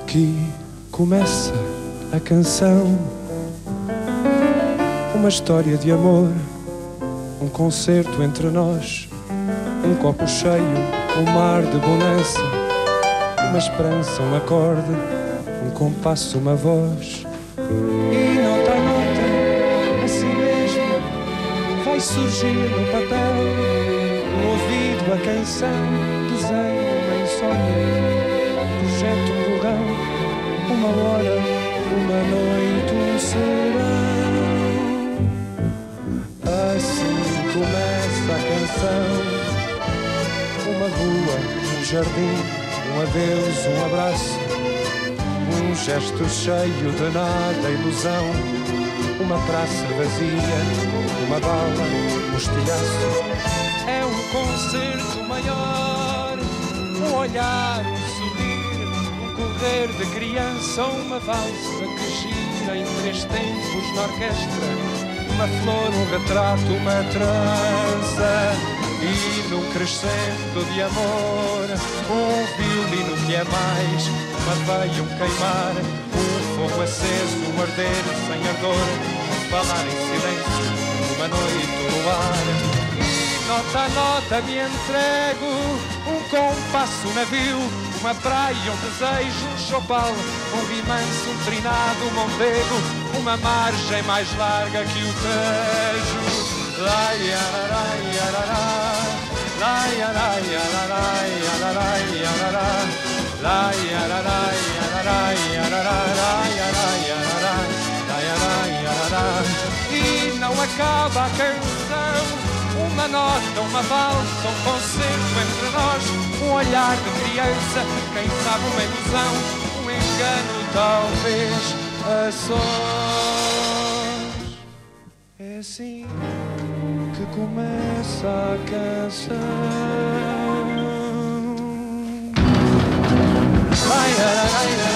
Aqui começa a canção, uma história de amor, um concerto entre nós, um copo cheio, um mar de bonança, uma esperança, um acorde, um compasso, uma voz. E nota a nota, assim mesmo, vai surgir no papel, no ouvido a canção, desenho uma insônia, projeto um borrão, uma hora, uma noite, um serão. Assim começa a canção, uma rua, um jardim, um adeus, um abraço, um gesto cheio de nada, ilusão, uma praça vazia, uma bala, um estilhaço. É um concerto maior, um olhar, um sorrir, um correr de criança, uma valsa que gira em três tempos na orquestra, uma flor, um retrato, uma trança. E num crescendo de amor, um violino que é mais uma veia, um queimar, um fogo aceso, um arder sem ardor, um falar em silêncio, uma noite no ar. E nota a nota me entrego, um compasso, um navio, uma praia, um desejo, um chopal, um rimanço, um trinado, um mondego, uma margem mais larga que o Tejo. Lai, ararai, arará, lai, arai, ararai, ararai, arará, lai, ararai, ararai, arará, lai, arai, ararai, lai, arai, arará. E não acaba a canção, uma nota, uma valsa, um concerto entre nós, um olhar de criança, quem sabe uma ilusão, um engano, talvez a sós. É assim que começa a canção. Ai, ai, ai, ai.